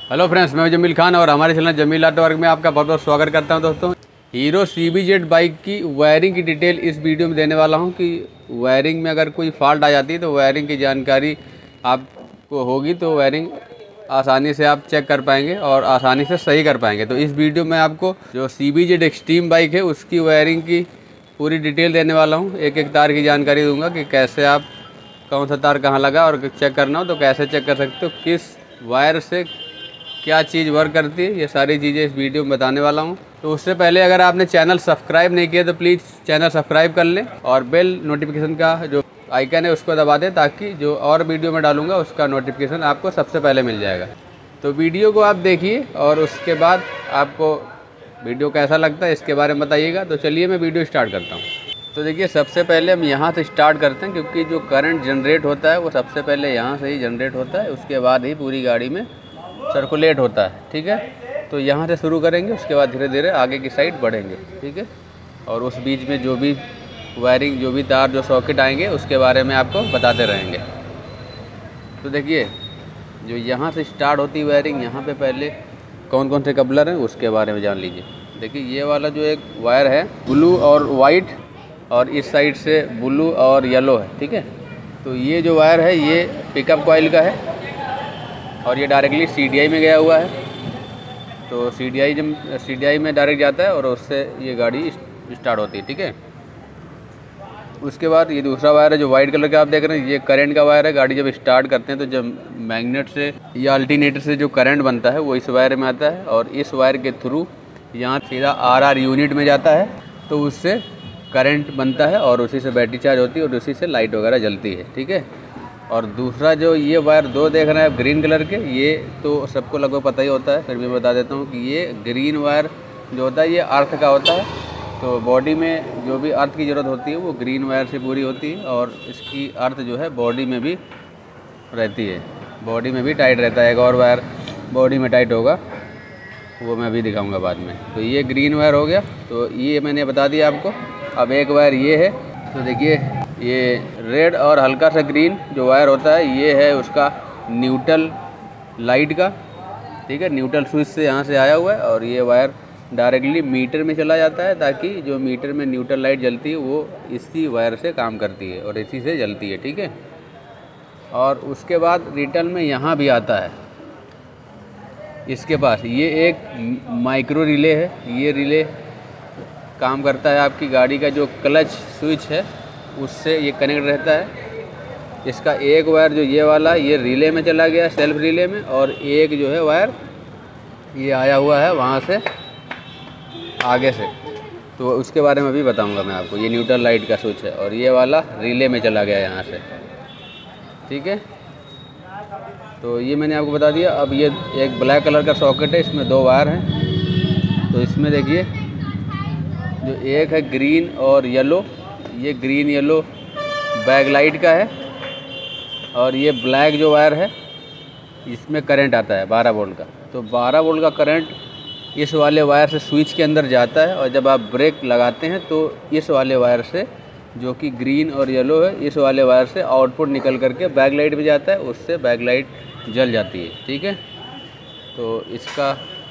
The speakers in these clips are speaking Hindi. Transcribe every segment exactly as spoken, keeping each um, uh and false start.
हेलो फ्रेंड्स, मैं जमील खान और हमारे चैनल जमील ऑटो वर्क में आपका बहुत बहुत स्वागत करता हूं। दोस्तों, Hero C B Z bike की वायरिंग की डिटेल इस वीडियो में देने वाला हूं कि वायरिंग में अगर कोई फॉल्ट आ जाती है तो वायरिंग की जानकारी आपको होगी तो वायरिंग आसानी से आप चेक कर पाएंगे और आसानी से सही कर पाएंगे। तो इस वीडियो में आपको जो C B Z extreme bike है उसकी वायरिंग की पूरी डिटेल देने वाला हूँ। एक एक तार की जानकारी दूँगा कि कैसे आप कौन सा तार कहाँ लगा और चेक करना हो तो कैसे चेक कर सकते हो, किस वायर से क्या चीज़ वर्क करती है, ये सारी चीज़ें इस वीडियो में बताने वाला हूँ। तो उससे पहले अगर आपने चैनल सब्सक्राइब नहीं किया तो प्लीज़ चैनल सब्सक्राइब कर लें और बेल नोटिफिकेशन का जो आइकन है उसको दबा दें ताकि जो और वीडियो में डालूंगा उसका नोटिफिकेशन आपको सबसे पहले मिल जाएगा। तो वीडियो को आप देखिए और उसके बाद आपको वीडियो कैसा लगता है इसके बारे में बताइएगा। तो चलिए मैं वीडियो स्टार्ट करता हूँ। तो देखिए, सबसे पहले हम यहाँ से स्टार्ट करते हैं क्योंकि जो करंट जनरेट होता है वो सबसे पहले यहाँ से ही जनरेट होता है, उसके बाद ही पूरी गाड़ी में सर्कुलेट होता है। ठीक है, तो यहाँ से शुरू करेंगे, उसके बाद धीरे धीरे आगे की साइड बढ़ेंगे। ठीक है, और उस बीच में जो भी वायरिंग, जो भी तार, जो सॉकेट आएंगे उसके बारे में आपको बताते रहेंगे। तो देखिए, जो यहाँ से स्टार्ट होती है वायरिंग, यहाँ पे पहले कौन कौन से कपलर हैं उसके बारे में जान लीजिए। देखिए, ये वाला जो एक वायर है ब्लू और वाइट और इस साइड से ब्लू और येलो है। ठीक है, तो ये जो वायर है ये पिकअप कॉइल का है और ये डायरेक्टली सी डी आई में गया हुआ है। तो सी डी आई जब सी डी आई में डायरेक्ट जाता है और उससे ये गाड़ी स्टार्ट होती है। ठीक है, उसके बाद ये दूसरा वायर है जो वाइट कलर का आप देख रहे हैं, ये करंट का वायर है। गाड़ी जब स्टार्ट करते हैं तो जब मैग्नेट से या अल्टरनेटर से जो करंट बनता है वो इस वायर में आता है और इस वायर के थ्रू यहाँ सीधा आर आर यूनिट में जाता है, तो उससे करंट बनता है और उसी से बैटरी चार्ज होती है और उसी से लाइट वगैरह जलती है। ठीक है, और दूसरा जो ये वायर दो देख रहे हैं आप ग्रीन कलर के, ये तो सबको लगभग पता ही होता है, फिर भी बता देता हूँ कि ये ग्रीन वायर जो होता है ये अर्थ का होता है। तो बॉडी में जो भी अर्थ की ज़रूरत होती है वो ग्रीन वायर से पूरी होती है और इसकी अर्थ जो है बॉडी में भी रहती है, बॉडी में भी टाइट रहता है। एक और वायर बॉडी में टाइट होगा, वो मैं अभी दिखाऊँगा बाद में। तो ये ग्रीन वायर हो गया, तो ये मैंने बता दिया आपको। अब एक वायर ये है, तो देखिए ये रेड और हल्का सा ग्रीन जो वायर होता है ये है उसका न्यूट्रल लाइट का। ठीक है, न्यूट्रल स्विच से यहाँ से आया हुआ है और ये वायर डायरेक्टली मीटर में चला जाता है ताकि जो मीटर में न्यूट्रल लाइट जलती है वो इसी वायर से काम करती है और इसी से जलती है। ठीक है, और उसके बाद रिटर्न में यहाँ भी आता है इसके पास ये एक माइक्रो रिले है। ये रिले काम करता है आपकी गाड़ी का जो क्लच स्विच है उससे ये कनेक्ट रहता है। इसका एक वायर जो ये वाला ये रिले में चला गया, सेल्फ रिले में, और एक जो है वायर ये आया हुआ है वहाँ से आगे से, तो उसके बारे में भी बताऊंगा मैं आपको। ये न्यूट्रल लाइट का स्विच है और ये वाला रिले में चला गया यहाँ से। ठीक है, तो ये मैंने आपको बता दिया। अब ये एक ब्लैक कलर का सॉकेट है, इसमें दो वायर हैं। तो इसमें देखिए जो एक है ग्रीन और येलो, ये ग्रीन येलो बैक लाइट का है और ये ब्लैक जो वायर है इसमें करंट आता है बारह वोल्ट का। तो बारह वोल्ट का करंट इस वाले वायर से स्विच के अंदर जाता है और जब आप ब्रेक लगाते हैं तो इस वाले वायर से जो कि ग्रीन और येलो है, इस वाले वायर से आउटपुट निकल करके बैक लाइट में जाता है, उससे बैक लाइट जल जाती है। ठीक है, तो इसका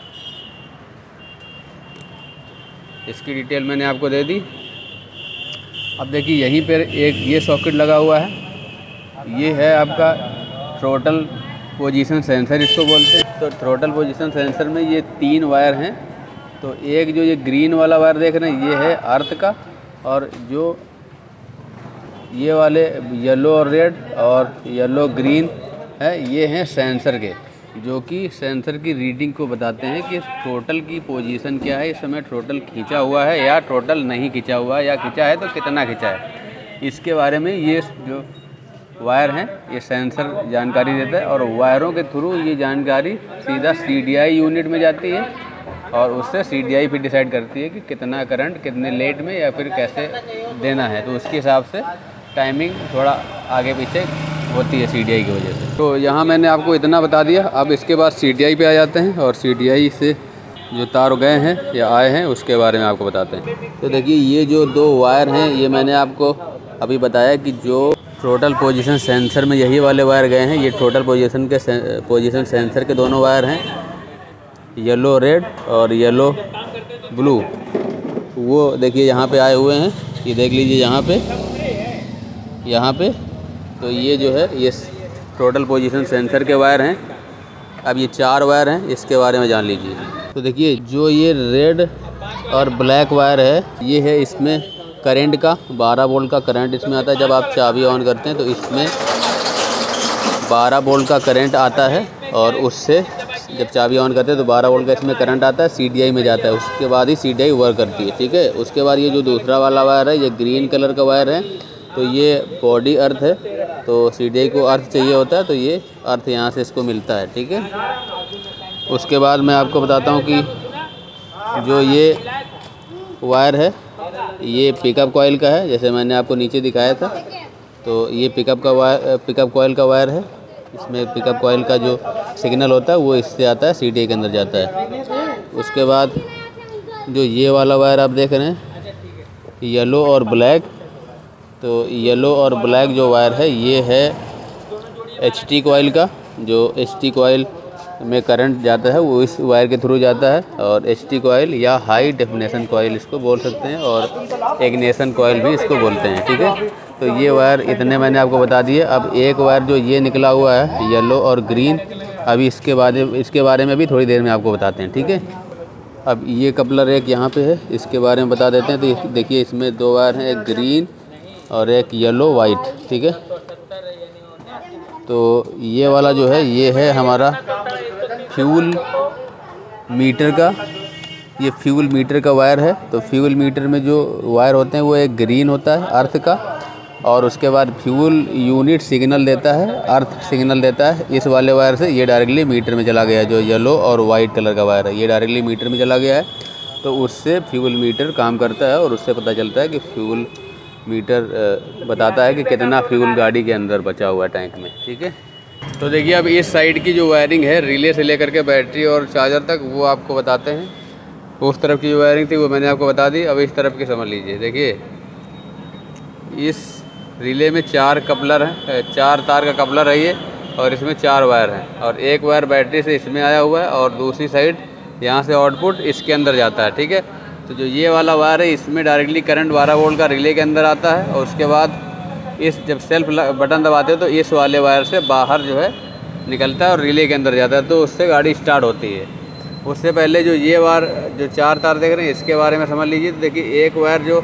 इसकी डिटेल मैंने आपको दे दी। अब देखिए यहीं पर एक ये सॉकेट लगा हुआ है, ये है आपका थ्रोटल पोजीशन सेंसर इसको बोलते हैं। तो थ्रोटल पोजीशन सेंसर में ये तीन वायर हैं। तो एक जो ये ग्रीन वाला वायर देख रहे हैं ये है अर्थ का, और जो ये वाले येलो और रेड और येलो ग्रीन है ये हैं सेंसर के, जो कि सेंसर की रीडिंग को बताते हैं कि थ्रोटल की पोजीशन क्या है, इस समय थ्रोटल खींचा हुआ है या थ्रोटल नहीं खींचा हुआ है, या खींचा है तो कितना खींचा है, इसके बारे में ये जो वायर हैं ये सेंसर जानकारी देता है। और वायरों के थ्रू ये जानकारी सीधा सी डी आई यूनिट में जाती है और उससे सी डी आई फिर डिसाइड करती है कि कितना करंट कितने लेट में या फिर कैसे देना है। तो उसके हिसाब से टाइमिंग थोड़ा आगे पीछे होती है सी डी आई की वजह से। तो यहाँ मैंने आपको इतना बता दिया। अब इसके बाद सी डी आई पे आ जाते हैं और सी डी आई से जो तार गए हैं या आए हैं उसके बारे में आपको बताते हैं। तो देखिए ये जो दो वायर हैं ये मैंने आपको अभी बताया कि जो टोटल पोजीशन सेंसर में यही वाले वायर गए हैं, ये टोटल पोजीशन के पोजीशन सेंसर के दोनों वायर हैं। येलो रेड और येलो ब्लू, वो देखिए यहाँ पे आए हुए हैं। ये देख लीजिए यहाँ पे यहाँ पे तो ये जो है ये टोटल पोजीशन सेंसर के वायर हैं। अब ये चार वायर हैं, इसके बारे में जान लीजिए। तो देखिए जो ये रेड और ब्लैक वायर है, ये है इसमें करंट का बारह वोल्ट का करंट इसमें आता है। जब आप चाबी ऑन करते हैं तो इसमें बारह वोल्ट का करंट आता है, और उससे जब चाबी ऑन करते हैं तो बारह वोल्ट का इसमें करंट आता है, सीडीआई में जाता है। उसके बाद ही सीडीआई वर्क करती है, ठीक है। उसके बाद ये जो दूसरा वाला वायर है, ये ग्रीन कलर का वायर है, तो ये बॉडी अर्थ है। तो सीडीआई को अर्थ चाहिए होता है, तो ये अर्थ यहाँ से इसको मिलता है, ठीक है। उसके बाद मैं आपको बताता हूँ कि जो ये वायर है ये पिकअप कॉइल का है, जैसे मैंने आपको नीचे दिखाया था। तो ये पिकअप का वायर पिकअप कॉइल का वायर है। इसमें पिकअप कॉइल का जो सिग्नल होता है वो इससे आता है, सीडीआई के अंदर जाता है। उसके बाद जो ये वाला वायर आप देख रहे हैं, येलो और ब्लैक, तो येलो और ब्लैक जो वायर है ये है एचटी कॉइल का। जो एचटी कॉइल में करंट जाता है वो इस वायर के थ्रू जाता है, और एचटी कॉइल या हाई डेफिनेशन कॉइल इसको बोल सकते हैं, और इग्निशन कॉइल भी इसको बोलते हैं, ठीक है। तो ये वायर इतने मैंने आपको बता दिए। अब एक वायर जो ये निकला हुआ है येलो और ग्रीन, अभी इसके बारे इसके बारे में भी थोड़ी देर में आपको बताते हैं, ठीक है। अब ये कपलर एक यहाँ पे है, इसके बारे में बता देते हैं। तो देखिए इसमें दो वायर हैं, एक ग्रीन और एक येलो वाइट, ठीक है। तो ये वाला जो है ये है हमारा फ्यूल मीटर का, ये फ्यूल मीटर का वायर है। तो फ्यूल मीटर में जो वायर होते हैं वो एक ग्रीन होता है अर्थ का, और उसके बाद फ्यूल यूनिट सिग्नल देता है, अर्थ सिग्नल देता है इस वाले वायर से। ये डायरेक्टली मीटर में चला गया है, जो येलो और वाइट कलर का वायर है ये डायरेक्टली मीटर में चला गया है। तो उससे फ्यूल मीटर काम करता है, और उससे पता चलता है कि फ्यूल मीटर बताता है कि कितना फ्यूल गाड़ी के अंदर बचा हुआ है टैंक में, ठीक है। तो देखिए अब इस साइड की जो वायरिंग है रिले से लेकर के बैटरी और चार्जर तक, वो आपको बताते हैं। उस तरफ की जो वायरिंग थी वो मैंने आपको बता दी। अब इस तरफ की समझ लीजिए। देखिए इस रिले में चार कपलर हैं, चार तार का कपलर है ये, और इसमें चार वायर हैं, और एक वायर बैटरी से इसमें आया हुआ है, और दूसरी साइड यहाँ से आउटपुट इसके अंदर जाता है, ठीक है। तो जो ये वाला वायर है इसमें डायरेक्टली करंट बारह वोल्ट का रिले के अंदर आता है, और उसके बाद इस जब सेल्फ बटन दबाते हो तो इस वाले वायर से बाहर जो है निकलता है और रिले के अंदर जाता है, तो उससे गाड़ी स्टार्ट होती है। उससे पहले जो ये वायर जो चार तार देख रहे हैं इसके बारे में समझ लीजिए। तो देखिए एक वायर जो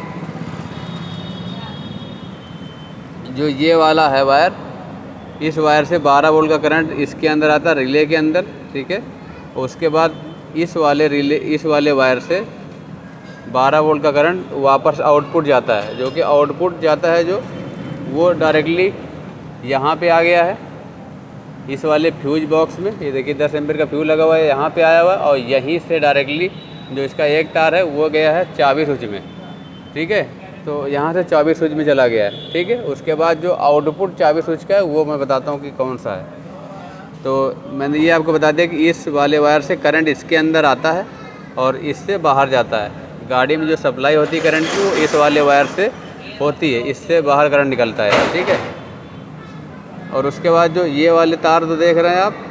जो ये वाला है वायर, इस वायर से बारह वोल्ट का करंट इसके अंदर आता है रिले के अंदर, ठीक है। उसके बाद इस वाले रिले इस वाले वायर से बारह वोल्ट का करंट वापस आउटपुट जाता है, जो कि आउटपुट जाता है जो वो डायरेक्टली यहाँ पे आ गया है इस वाले फ्यूज बॉक्स में। ये देखिए दस एम्पीयर का फ्यूज लगा हुआ है, यहाँ पे आया हुआ है, और यहीं से डायरेक्टली जो इसका एक तार है वो गया है चाबी स्विच में, ठीक है। तो यहाँ से चाबी स्विच में चला गया है, ठीक है। उसके बाद जो आउटपुट चाबी स्विच का है वो मैं बताता हूँ कि कौन सा है। तो मैंने ये आपको बता दिया कि इस वाले वायर से करंट इसके अंदर आता है और इससे बाहर जाता है। गाड़ी में जो सप्लाई होती है करंट की वो इस वाले वायर से होती है, इससे बाहर करंट निकलता है, ठीक है। और उसके बाद जो ये वाले तार तो देख रहे हैं आप,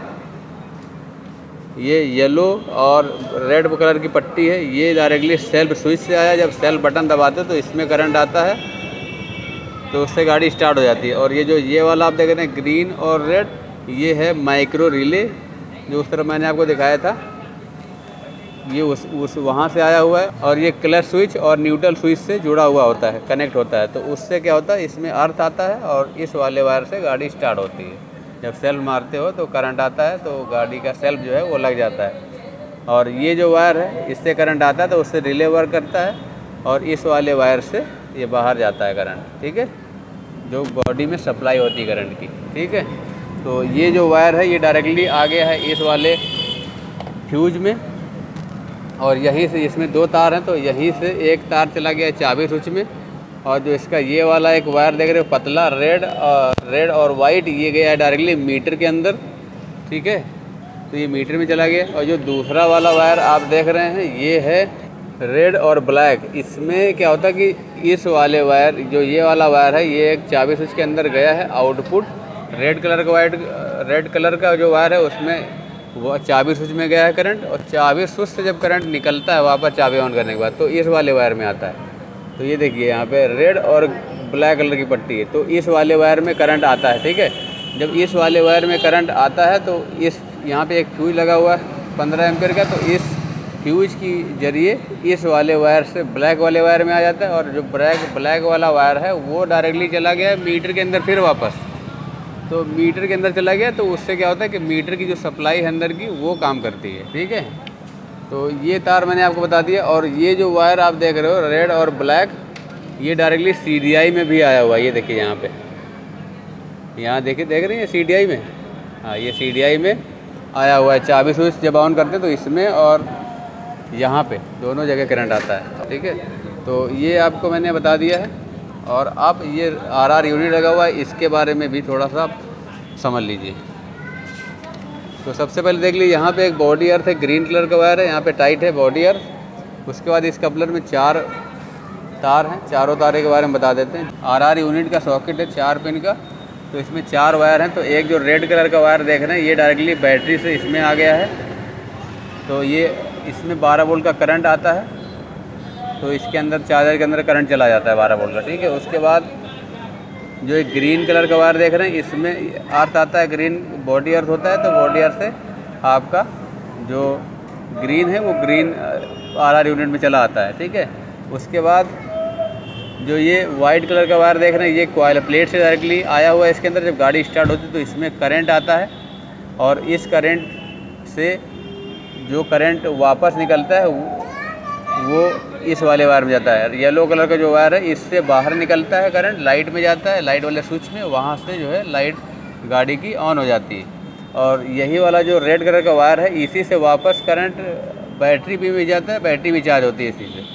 ये येलो और रेड कलर की पट्टी है, ये डायरेक्टली सेल्फ स्विच से आया। जब सेल्फ बटन दबाते तो इसमें करंट आता है, तो उससे गाड़ी स्टार्ट हो जाती है। और ये जो ये वाला आप देख रहे हैं ग्रीन और रेड, ये है माइक्रो रिले, जो उस तरफ मैंने आपको दिखाया था, ये उस उस वहाँ से आया हुआ है। और ये क्लच स्विच और न्यूट्रल स्विच से जुड़ा हुआ होता है, कनेक्ट होता है। तो उससे क्या होता है, इसमें अर्थ आता है और इस वाले वायर से गाड़ी स्टार्ट होती है। जब सेल्फ मारते हो तो करंट आता है, तो गाड़ी का सेल्फ जो है वो लग जाता है। और ये जो वायर है इससे करंट आता है, तो उससे रिले वर्क करता है, और इस वाले वायर से ये बाहर जाता है करंट, ठीक है, जो बॉडी में सप्लाई होती है करंट की, ठीक है। तो ये जो वायर है ये डायरेक्टली आ गया है इस वाले फ्यूज में, और यहीं से इसमें दो तार हैं, तो यहीं से एक तार चला गया चाबी स्विच में। और जो इसका ये वाला एक वायर देख रहे हो पतला रेड और रेड और वाइट, ये गया है डायरेक्टली मीटर के अंदर, ठीक है। तो ये मीटर में चला गया। और जो दूसरा वाला वायर आप देख रहे हैं ये है रेड और ब्लैक। इसमें क्या होता है कि इस वाले वायर जो ये वाला वायर है ये एक चाबी स्विच के अंदर गया है, आउटपुट रेड कलर का वाइट रेड कलर का जो वायर है उसमें वो चाबी स्विच में गया है करंट, और चाबी स्विच से जब करंट निकलता है वापस चाबी ऑन करने के बाद तो इस वाले वायर में आता है। तो ये देखिए यहाँ पे रेड और ब्लैक कलर की पट्टी है, तो इस वाले वायर में करंट आता है। ठीक है, जब इस वाले वायर में करंट आता है तो इस यहाँ पे एक फ्यूज लगा हुआ है पंद्रह एम्पियर का, तो इस फ्यूज की जरिए इस वाले वायर से ब्लैक वाले वायर में आ जाता है, और जो ब्लैक ब्लैक वाला वायर है वो डायरेक्टली चला गया मीटर के अंदर, फिर वापस तो मीटर के अंदर चला गया। तो उससे क्या होता है कि मीटर की जो सप्लाई है अंदर की वो काम करती है। ठीक है, तो ये तार मैंने आपको बता दिया। और ये जो वायर आप देख रहे हो रेड और ब्लैक, ये डायरेक्टली सी डी आई में भी आया हुआ है। ये देखिए यहाँ पे, यहाँ देखिए देख रहे हैं सी डी आई में, हाँ ये सी डी आई में आया हुआ है। चाबी स्विच जब ऑन करते हैं तो इसमें और यहाँ पे दोनों जगह करंट आता है। ठीक है, तो ये आपको मैंने बता दिया है। और आप ये आर आर यूनिट लगा हुआ है, इसके बारे में भी थोड़ा सा समझ लीजिए। तो सबसे पहले देख लीजिए यहाँ पे एक बॉडी अर्थ है, ग्रीन कलर का वायर है, यहाँ पे टाइट है बॉडी अर्थ। उसके बाद इस कपलर में चार तार हैं, चारों तारे के बारे में बता देते हैं। आर आर यूनिट का सॉकेट है चार पिन का, तो इसमें चार वायर हैं। तो एक जो रेड कलर का वायर देख रहे हैं ये डायरेक्टली बैटरी से इसमें आ गया है, तो ये इसमें बारह वोल्ट का करंट आता है, तो इसके अंदर चार्जर के अंदर करंट चला जाता है बारह वोल्ट का। ठीक है, उसके बाद जो एक ग्रीन कलर का वायर देख रहे हैं इसमें अर्थ आता है, ग्रीन बॉडी अर्थ होता है, तो बॉडी अर्थ से आपका जो ग्रीन है वो ग्रीन आर आर यूनिट में चला आता है। ठीक है, उसके बाद जो ये वाइट कलर का वायर देख रहे हैं ये कॉइल प्लेट से डायरेक्टली आया हुआ है। इसके अंदर जब गाड़ी स्टार्ट होती है तो इसमें करंट आता है, और इस करंट से जो करंट वापस निकलता है वो इस वाले वायर में जाता है। येलो कलर का जो वायर है इससे बाहर निकलता है करंट, लाइट में जाता है, लाइट वाले स्विच में, वहाँ से जो है लाइट गाड़ी की ऑन हो जाती है। और यही वाला जो रेड कलर का वायर है इसी से वापस करंट बैटरी पे भी जाता है, बैटरी भी चार्ज होती है इसी से।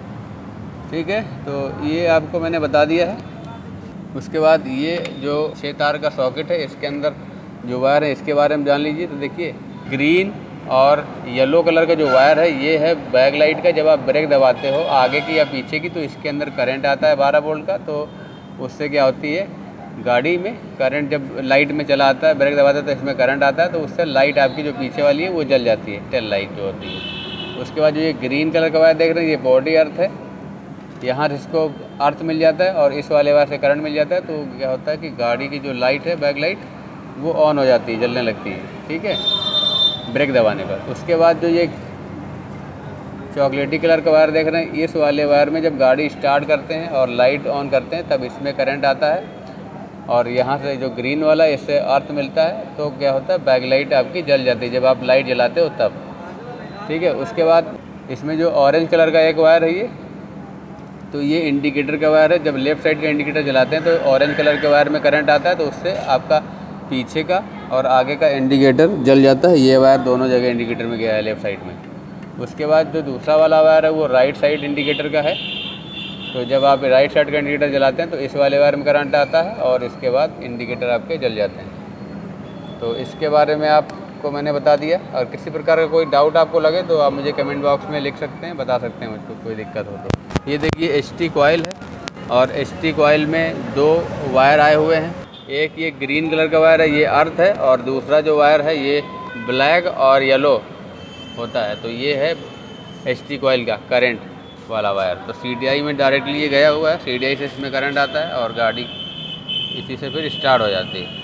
ठीक है, तो ये आपको मैंने बता दिया है। उसके बाद ये जो छः तार का सॉकेट है इसके अंदर जो वायर है इसके बारे में जान लीजिए। तो देखिए ग्रीन और येलो कलर का जो वायर है ये है बैक लाइट का। जब आप ब्रेक दबाते हो आगे की या पीछे की तो इसके अंदर करंट आता है बारह वोल्ट का, तो उससे क्या होती है गाड़ी में करंट, जब लाइट में चला आता है ब्रेक दबाते तो इसमें करंट आता है, तो उससे लाइट आपकी जो पीछे वाली है वो जल जाती है, टेल लाइट जो होती है। उसके बाद जो ये ग्रीन कलर का वायर देख रहे हैं ये बॉडी अर्थ है, यहाँ इसको अर्थ मिल जाता है और इस वाले वायर से करंट मिल जाता है, तो क्या होता है कि गाड़ी की जो लाइट है बैक लाइट वो ऑन हो जाती है, जलने लगती है। ठीक है, ब्रेक दबाने पर। उसके बाद जो ये चॉकलेटी कलर का वायर देख रहे हैं इस वाले वायर में जब गाड़ी स्टार्ट करते हैं और लाइट ऑन करते हैं तब इसमें करंट आता है, और यहाँ से जो ग्रीन वाला इससे अर्थ मिलता है, तो क्या होता है बैक लाइट आपकी जल जाती है जब आप लाइट जलाते हो तब। ठीक है, उसके बाद इसमें जो ऑरेंज कलर का एक वायर है ये, तो ये इंडिकेटर का वायर है। जब लेफ़्ट साइड का इंडिकेटर जलाते हैं तो ऑरेंज कलर के वायर में करंट आता है, तो उससे आपका पीछे का और आगे का इंडिकेटर जल जाता है। ये वायर दोनों जगह इंडिकेटर में गया है लेफ़्ट साइड में। उसके बाद जो दूसरा वाला वायर है वो राइट साइड इंडिकेटर का है, तो जब आप राइट साइड का इंडिकेटर जलाते हैं तो इस वाले वायर में करंट आता है और इसके बाद इंडिकेटर आपके जल जाते हैं। तो इसके बारे में आपको मैंने बता दिया, और किसी प्रकार का कोई डाउट आपको लगे तो आप मुझे कमेंट बॉक्स में लिख सकते हैं, बता सकते हैं मुझको कोई दिक्कत हो तो। ये देखिए एच टी कॉइल है, और एच टी कॉइल में दो वायर आए हुए हैं। एक ये ग्रीन कलर का वायर है ये अर्थ है, और दूसरा जो वायर है ये ब्लैक और येलो होता है, तो ये है एच टी कॉइल का करंट वाला वायर। तो सी डी आई में डायरेक्टली ये गया हुआ है, सी डी आई से इसमें करंट आता है और गाड़ी इसी से फिर स्टार्ट हो जाती है।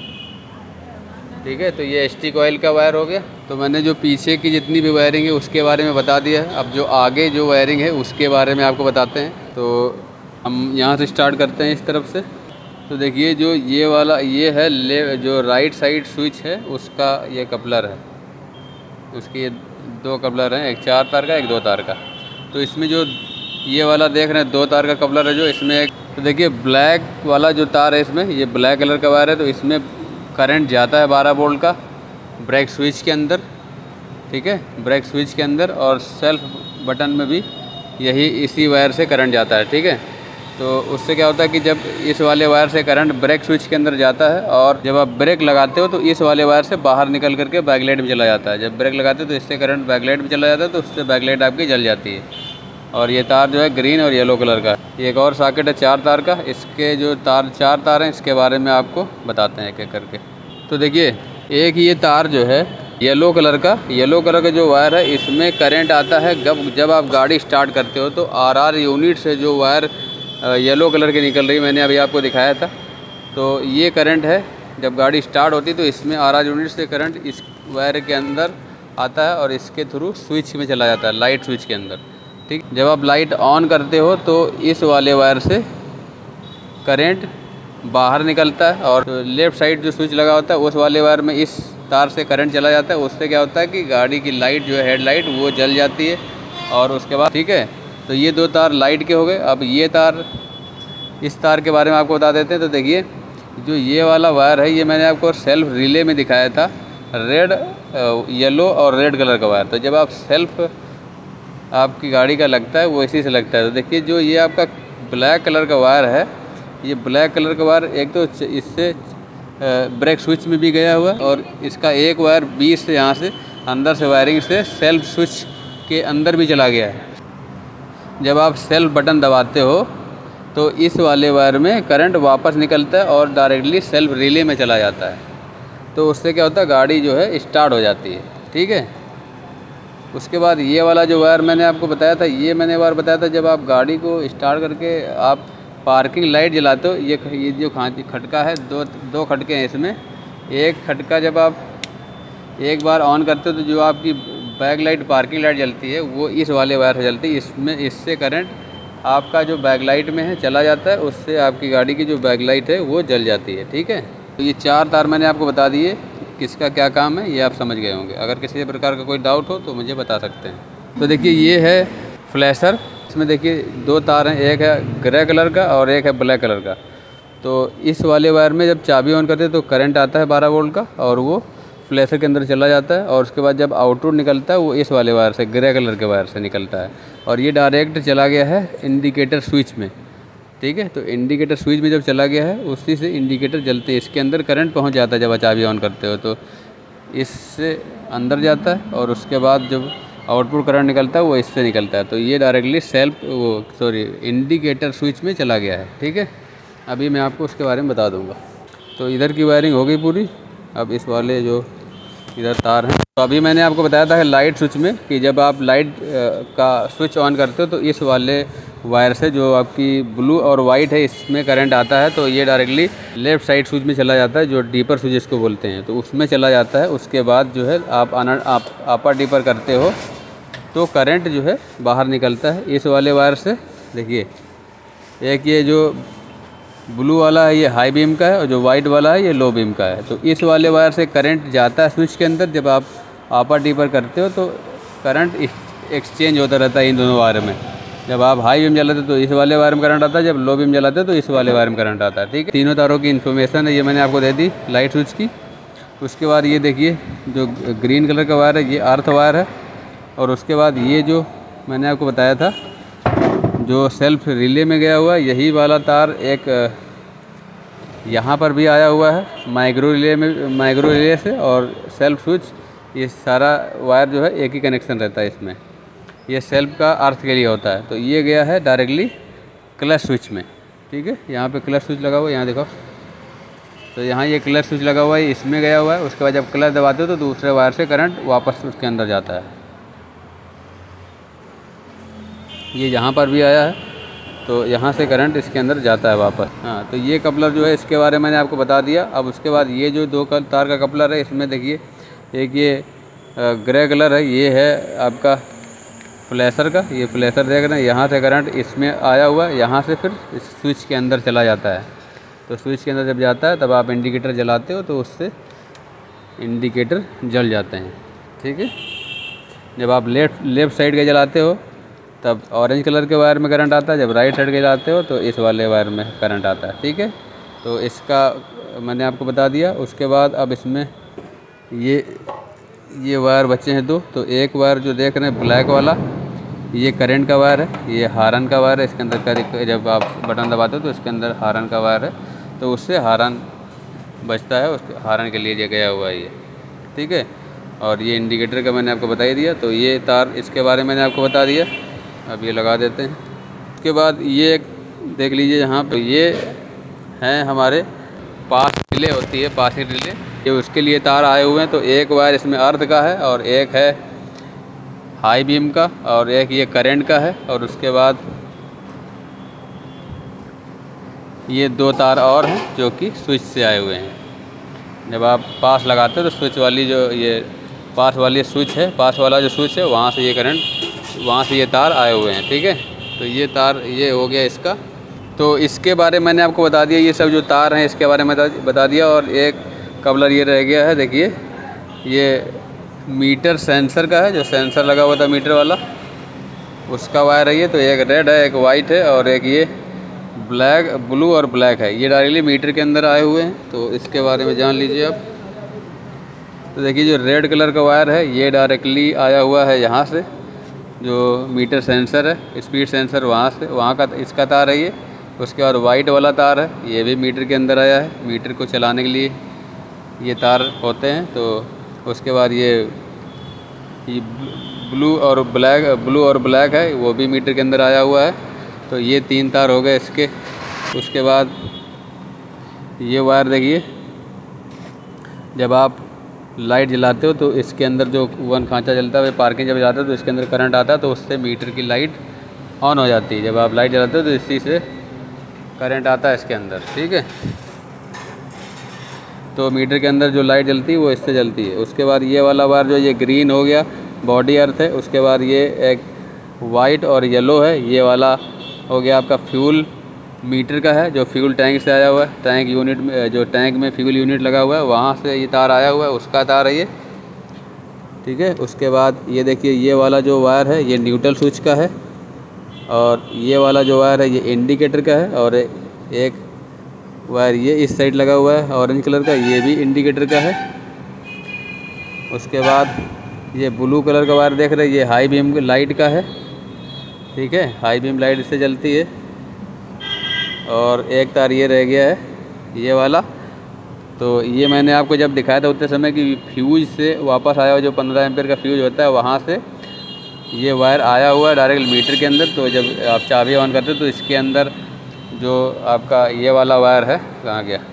ठीक है, तो ये एच टी कॉइल का वायर हो गया। तो मैंने जो पीछे की जितनी भी वायरिंग है उसके बारे में बता दिया है। अब जो आगे जो वायरिंग है उसके बारे में आपको बताते हैं। तो हम यहाँ से स्टार्ट करते हैं इस तरफ से। तो देखिए जो ये वाला ये है ले जो राइट साइड स्विच है उसका ये कपलर है, उसके ये दो कपलर हैं, एक चार तार का एक दो तार का। तो इसमें जो ये वाला देख रहे हैं दो तार का कपलर है जो इसमें एक, तो देखिए ब्लैक वाला जो तार है इसमें ये ब्लैक कलर का वायर है, तो इसमें करंट जाता है बारह वोल्ट का ब्रेक स्विच के अंदर। ठीक है, ब्रेक स्विच के अंदर, और सेल्फ बटन में भी यही इसी वायर से करंट जाता है। ठीक है, तो उससे क्या होता है कि जब इस वाले वायर से करंट ब्रेक स्विच के अंदर जाता है और जब आप ब्रेक लगाते हो तो इस वाले वायर से बाहर निकल करके बैकलाइट में चला जाता है। जब ब्रेक लगाते हो तो इससे करंट बैकलाइट में चला जाता है, तो उससे बैकलाइट आपकी जल जाती है। और ये तार जो है ग्रीन और येलो कलर का। एक और सॉकेट है चार तार का, इसके जो तार चार तार हैं इसके बारे में आपको बताते हैं एक एक करके। तो देखिए एक ये तार जो है येलो कलर का येलो कलर का जो वायर है इसमें करंट आता है जब जब आप गाड़ी स्टार्ट करते हो तो आर आर यूनिट से जो वायर येलो कलर की निकल रही मैंने अभी आपको दिखाया था। तो ये करंट है जब गाड़ी स्टार्ट होती तो इसमें आर आर यूनिट से करंट इस वायर के अंदर आता है और इसके थ्रू स्विच में चला जाता है, लाइट स्विच के अंदर। ठीक, जब आप लाइट ऑन करते हो तो इस वाले वायर से करंट बाहर निकलता है और लेफ़्ट साइड जो स्विच लगा होता है उस वाले वायर में इस तार से करंट चला जाता है। उससे क्या होता है कि गाड़ी की लाइट जो है हेडलाइट वो जल जाती है और उसके बाद ठीक है। तो ये दो तार लाइट के हो गए। अब ये तार, इस तार के बारे में आपको बता देते हैं। तो देखिए जो ये वाला वायर है ये मैंने आपको सेल्फ रिले में दिखाया था, रेड येलो और रेड कलर का वायर। तो जब आप सेल्फ आपकी गाड़ी का लगता है वो इसी से लगता है। तो देखिए जो ये आपका ब्लैक कलर का वायर है, ये ब्लैक कलर का वायर एक तो इससे ब्रेक स्विच में भी गया हुआ है और इसका एक वायर बीस से यहाँ से अंदर से वायरिंग से सेल्फ स्विच के अंदर भी चला गया है। जब आप सेल्फ बटन दबाते हो तो इस वाले वायर में करंट वापस निकलता है और डायरेक्टली सेल्फ रिले में चला जाता है। तो उससे क्या होता है, गाड़ी जो है स्टार्ट हो जाती है। ठीक है, उसके बाद ये वाला जो वायर मैंने आपको बताया था, ये मैंने बार बताया था जब आप गाड़ी को स्टार्ट करके आप पार्किंग लाइट जलाते हो, ये ये जो खटका है, दो दो खटके हैं इसमें। एक खटका जब आप एक बार ऑन करते हो तो जो आपकी बैक लाइट पार्किंग लाइट जलती है वो इस वाले वायर से जलती है। इसमें इससे करंट आपका जो बैक लाइट में है चला जाता है, उससे आपकी गाड़ी की जो बैक लाइट है वो जल जाती है। ठीक है, तो ये चार तार मैंने आपको बता दिए किसका क्या काम है, ये आप समझ गए होंगे। अगर किसी प्रकार का कोई डाउट हो तो मुझे बता सकते हैं। तो देखिए ये है फ्लैशर, इसमें देखिए दो तार हैं, एक है ग्रे कलर का और एक है ब्लैक कलर का। तो इस वाले वायर में जब चाबी ऑन करते हैं तो करंट आता है बारह वोल्ट का और वो फ्लैशर के अंदर चला जाता है और उसके बाद जब आउटपुट निकलता है वो इस वाले वायर से, ग्रे कलर के वायर से निकलता है और ये डायरेक्ट चला गया है इंडिकेटर स्विच में। ठीक है, तो इंडिकेटर स्विच में जब चला गया है उसी से इंडिकेटर जलते हैं, इसके अंदर करंट पहुंच जाता है। जब चाबी ऑन करते हो तो इससे अंदर जाता है और उसके बाद जब आउटपुट करंट निकलता है वो इससे निकलता है। तो ये डायरेक्टली सेल्फ वो सॉरी इंडिकेटर स्विच में चला गया है। ठीक है, अभी मैं आपको उसके बारे में बता दूंगा। तो इधर की वायरिंग हो गई पूरी। अब इस वाले जो इधर तार हैं, तो अभी मैंने आपको बताया था लाइट स्विच में कि जब आप लाइट का स्विच ऑन करते हो तो इस वाले वायर से जो आपकी ब्लू और वाइट है इसमें करंट आता है। तो ये डायरेक्टली लेफ़्ट साइड स्विच में चला जाता है, जो डीपर स्विच इसको बोलते हैं, तो उसमें चला जाता है। उसके बाद जो है आप अनर आप अपर डीपर करते हो तो करंट जो है बाहर निकलता है इस वाले वायर से। देखिए एक ये जो ब्लू वाला है ये हाई बीम का है और जो वाइट वाला है ये लो बीम का है। तो इस वाले वायर से करंट जाता है स्विच के अंदर। जब आप अपर डीपर करते हो तो करंट एक्सचेंज होता रहता है इन दोनों वायर में। जब आप हाई बीम जलाते हो तो इस वाले वायर में करंट आता है, जब लो बीम जलाते हो तो इस वाले वायर में करंट आता है। ठीक है, तीनों तारों की इन्फॉर्मेशन है ये मैंने आपको दे दी लाइट स्विच की। उसके बाद ये देखिए जो ग्रीन कलर का वायर है ये अर्थ वायर है और उसके बाद ये जो मैंने आपको बताया था जो सेल्फ रिले में गया हुआ है, यही वाला तार एक यहाँ पर भी आया हुआ है माइक्रो रिले में, माइक्रो रिले से और सेल्फ स्विच, ये सारा वायर जो है एक ही कनेक्शन रहता है इसमें। ये सेल्फ का अर्थ के लिए होता है। तो ये गया है डायरेक्टली क्लच स्विच में। ठीक है, यहाँ पे क्लच स्विच लगा हुआ है, यहाँ देखो। तो यहाँ ये क्लच स्विच लगा हुआ है, इसमें गया हुआ है। उसके बाद जब क्लच दबाते हो तो दूसरे वायर से करंट वापस उसके अंदर जाता है। ये यहाँ पर भी आया है तो यहाँ से करंट इसके अंदर जाता है वापस। हाँ, तो ये कपलर जो है इसके बारे में मैंने आपको बता दिया। अब उसके बाद ये जो दो तार का कपलर है इसमें देखिए एक ये ग्रे कलर है, ये है आपका फ्लैशर का। ये फ्लैशर देख रहे हैं, यहाँ से करंट इसमें आया हुआ है, यहाँ से फिर इस स्विच के अंदर चला जाता है। तो स्विच के अंदर जब जाता है तब आप इंडिकेटर जलाते हो तो उससे इंडिकेटर जल जाते हैं। ठीक है, जब आप लेफ्ट लेफ़्ट साइड के जलाते हो तब ऑरेंज कलर के वायर में करंट आता है, जब राइट साइड के जाते हो तो इस वाले वायर में करंट आता है। ठीक है, तो इसका मैंने आपको बता दिया। उसके बाद अब इसमें ये ये वायर बचे हैं दो। तो एक वायर जो देख रहे हैं ब्लैक वाला ये करंट का वायर है, ये हारन का वायर है। इसके अंदर कर जब आप बटन दबाते हो तो इसके अंदर हारन का वायर है, तो उससे हारन बचता है, उसके हारन के लिए गया हुआ है ये। ठीक है, और ये इंडिकेटर का मैंने आपको बता ही दिया। तो ये तार इसके बारे में मैंने आपको बता दिया। अब ये लगा देते हैं। उसके बाद ये देख लीजिए यहाँ पे ये हैं हमारे पास रिले होती है, पासिंग रिले। ये उसके लिए तार आए हुए हैं। तो एक वायर इसमें अर्थ का है और एक है हाई बीम का और एक ये करंट का है। और उसके बाद ये दो तार और हैं जो कि स्विच से आए हुए हैं। जब आप पास लगाते हो तो स्विच वाली जो ये पास वाली स्विच है, पास वाला जो स्विच है वहाँ से ये करंट, वहाँ से ये तार आए हुए हैं। ठीक है, तो ये तार ये हो गया इसका। तो इसके बारे में मैंने आपको बता दिया, ये सब जो तार हैं इसके बारे में बता दिया। और एक कबलर ये रह गया है, देखिए ये मीटर सेंसर का है, जो सेंसर लगा हुआ था मीटर वाला उसका वायर है ये। तो एक रेड है, एक वाइट है और एक ये ब्लैक, ब्लू और ब्लैक है। ये डायरेक्टली मीटर के अंदर आए हुए हैं, तो इसके बारे में जान लीजिए आप। तो देखिए जो रेड कलर का वायर है ये डायरेक्टली आया हुआ है यहाँ से, जो मीटर सेंसर है, स्पीड सेंसर वहाँ से, वहाँ का इसका तार है ये। उसके बाद वाइट वाला तार है, ये भी मीटर के अंदर आया है, मीटर को चलाने के लिए ये तार होते हैं। तो उसके बाद ये ये ब्लू और ब्लैक, ब्लू और ब्लैक है, वो भी मीटर के अंदर आया हुआ है। तो ये तीन तार हो गए इसके। उसके बाद ये वायर देखिए, जब आप लाइट जलाते हो तो इसके अंदर जो वन खांचा जलता है, पार्किंग जब जाते हो तो इसके अंदर करंट आता है, तो उससे मीटर की लाइट ऑन हो जाती है। जब आप लाइट जलाते हो तो इसी से करंट आता है इसके अंदर। ठीक है, तो मीटर के अंदर जो लाइट जलती है वो इससे जलती है। उसके बाद ये वाला वायर जो ये ग्रीन हो गया, बॉडी अर्थ है। उसके बाद ये एक वाइट और येलो है, ये वाला हो गया आपका फ्यूल मीटर का है, जो फ्यूल टैंक से आया हुआ है। टैंक यूनिट में, जो टैंक में फ्यूल यूनिट लगा हुआ है वहाँ से ये तार आया हुआ है, उसका तार है ये। ठीक है, उसके बाद ये देखिए ये वाला जो वायर है ये न्यूट्रल स्विच का है, और ये वाला जो वायर है ये इंडिकेटर का है। और एक वायर ये इस साइड लगा हुआ है ऑरेंज कलर का, ये भी इंडिकेटर का है। उसके बाद ये ब्लू कलर का वायर देख रहे हैं, ये हाई बीम लाइट का है। ठीक है, हाई बीम लाइट इससे जलती है। और एक तार ये रह गया है ये वाला, तो ये मैंने आपको जब दिखाया था उतने समय कि फ्यूज से वापस आया हुआ, जो पंद्रह एम्पियर का फ्यूज होता है वहाँ से ये वायर आया हुआ है डायरेक्ट मीटर के अंदर। तो जब आप चाबी ऑन करते हो तो इसके अंदर जो आपका ये वाला वायर है, कहाँ गया,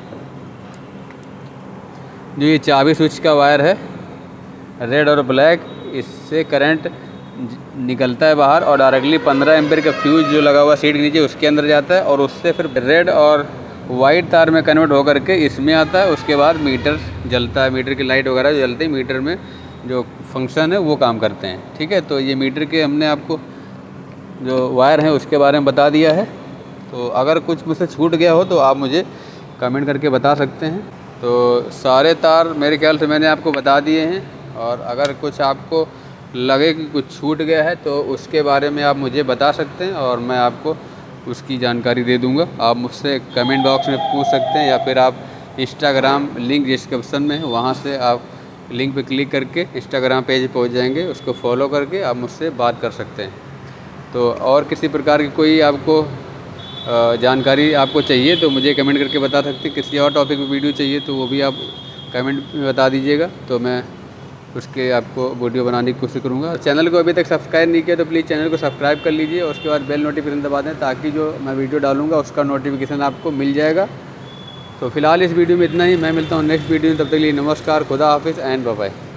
जो ये चाबी स्विच का वायर है रेड और ब्लैक, इससे करंट निकलता है बाहर और डायरेक्टली पंद्रह एम्पियर का फ्यूज जो लगा हुआ सीट के नीचे उसके अंदर जाता है, और उससे फिर रेड और वाइट तार में कन्वर्ट होकर के इसमें आता है। उसके बाद मीटर जलता है, मीटर की लाइट वगैरह जो जलती है, मीटर में जो फंक्शन है वो काम करते हैं। ठीक है, तो ये मीटर के हमने आपको जो वायर हैं उसके बारे में बता दिया है। तो अगर कुछ मुझसे छूट गया हो तो आप मुझे कमेंट करके बता सकते हैं। तो सारे तार मेरे ख्याल से मैंने आपको बता दिए हैं, और अगर कुछ आपको लगे कि कुछ छूट गया है तो उसके बारे में आप मुझे बता सकते हैं और मैं आपको उसकी जानकारी दे दूंगा। आप मुझसे कमेंट बॉक्स में पूछ सकते हैं, या फिर आप इंस्टाग्राम लिंक डिस्क्रिप्शन में है वहाँ से आप लिंक पे क्लिक करके इंस्टाग्राम पेज पहुँच जाएंगे, उसको फॉलो करके आप मुझसे बात कर सकते हैं। तो और किसी प्रकार की कोई आपको जानकारी आपको चाहिए तो मुझे कमेंट करके बता सकते हैं। किसी और टॉपिक पर वीडियो चाहिए तो वो भी आप कमेंट में बता दीजिएगा, तो मैं उसके आपको वीडियो बनाने की कोशिश करूँगा। चैनल को अभी तक सब्सक्राइब नहीं किया तो प्लीज़ चैनल को सब्सक्राइब कर लीजिए, और उसके बाद बेल नोटिफिकेशन दबा दें, ताकि जो मैं वीडियो डालूँगा उसका नोटिफिकेशन आपको मिल जाएगा। तो फिलहाल इस वीडियो में इतना ही, मैं मिलता हूँ नेक्स्ट वीडियो में, तब तक के लिए नमस्कार, खुदा हाफिज़ एंड बाय बाय।